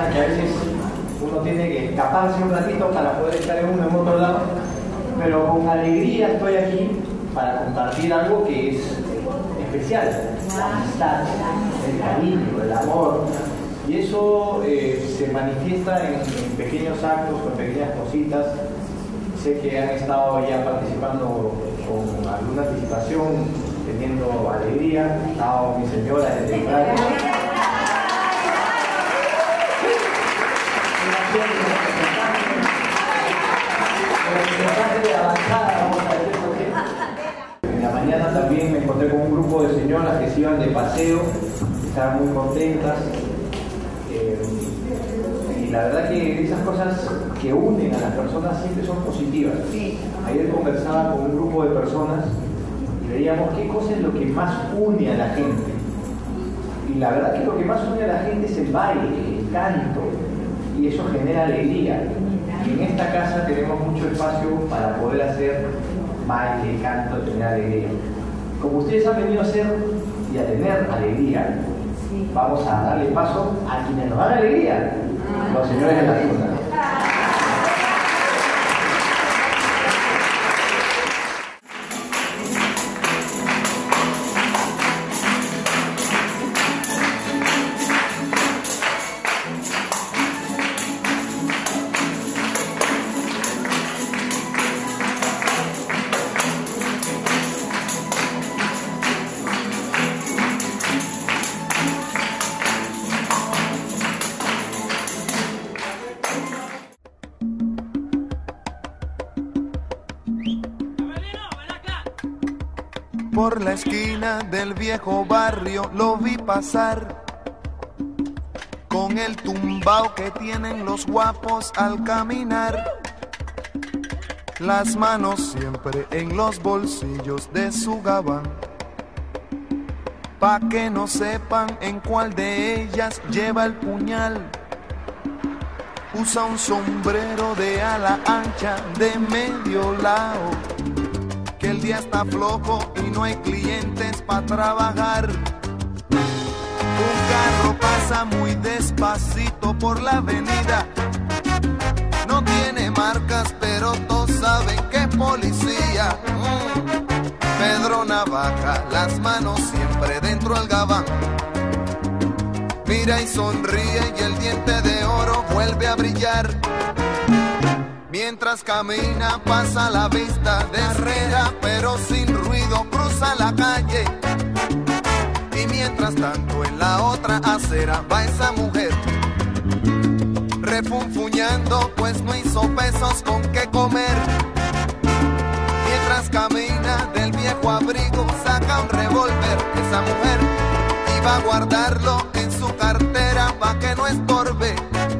pena que a veces uno tiene que escaparse un ratito para poder estar en otro lado, pero con alegría estoy aquí para compartir algo que es especial, la amistad, el cariño, el amor, y eso se manifiesta en pequeños actos, en pequeñas cositas. Sé que han estado ya participando con alguna anticipación, teniendo alegría. Ha estado mi señora desde temprano. En la mañana también me encontré con un grupo de señoras que se iban de paseo, estaban muy contentas. Y la verdad que esas cosas que unen a las personas siempre son positivas. Ayer conversaba con un grupo de personas y veíamos qué cosa es lo que más une a la gente. Y la verdad que lo que más une a la gente es el baile, el canto, y eso genera alegría. Y en esta casa tenemos mucho espacio para poder hacer baile, canto, tener alegría. Como ustedes han venido a hacer y a tener alegría, vamos a darle paso a quienes nos dan alegría, los señores de la tuna. Por la esquina del viejo barrio lo vi pasar, con el tumbao que tienen los guapos al caminar, las manos siempre en los bolsillos de su gabán, pa' que no sepan en cuál de ellas lleva el puñal. Usa un sombrero de ala ancha de medio lado, que el día está flojo y no hay clientes para trabajar. Un carro pasa muy despacito por la avenida, no tiene marcas pero todos saben que es policía. Pedro Navaja, las manos siempre dentro del gabán, mira y sonríe y el diente de oro vuelve a brillar. Mientras camina pasa la vista de Herrera, pero sin ruido cruza la calle. Y mientras tanto en la otra acera va esa mujer, refunfuñando pues no hizo pesos con qué comer. Mientras camina del viejo abrigo saca un revólver, esa mujer iba a guardarlo en su cartera pa' que no estorbe.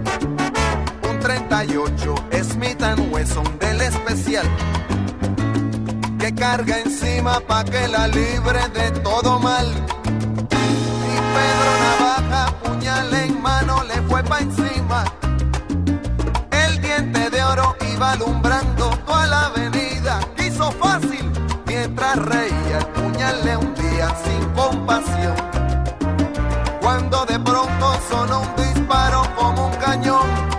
38 Smith & Wesson del especial, que carga encima pa' que la libre de todo mal. Y Pedro Navaja, puñal en mano, le fue pa' encima. El diente de oro iba alumbrando toda la avenida, quiso fácil, mientras reía el puñal le hundía sin compasión. Cuando de pronto sonó un disparo como un cañón,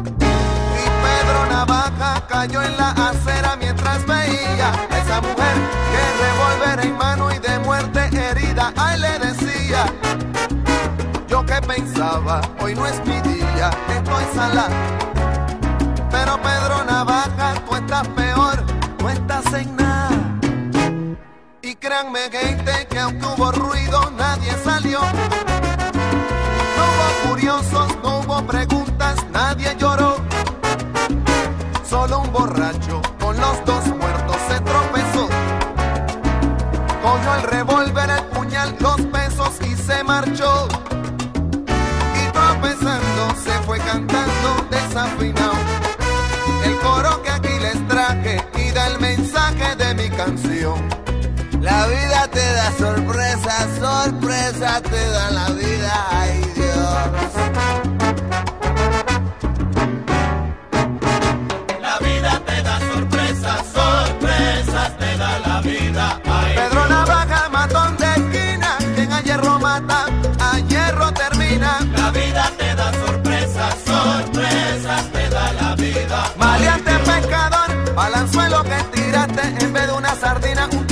Navaja cayó en la acera mientras veía a esa mujer que revólver en mano y de muerte herida. Ay, le decía, yo que pensaba, hoy no es mi día, estoy sala. Pero Pedro Navaja, tú estás peor, no estás en nada. Y créanme gente que aunque hubo ruido nadie salió. No hubo curiosos, no hubo preguntas, nadie lloró. Solo un borracho con los dos muertos se tropezó, cogió el revólver, el puñal, los pesos y se marchó. Y tropezando se fue cantando desafinado el coro que aquí les traje y da el mensaje de mi canción. La vida te da sorpresas, sorpresa te da la vida, ay Dios. Sorpresas te da la vida. Ay, Pedro Navaja, matón de esquina, quien a hierro mata, a hierro termina. la vida te da sorpresas. sardina, un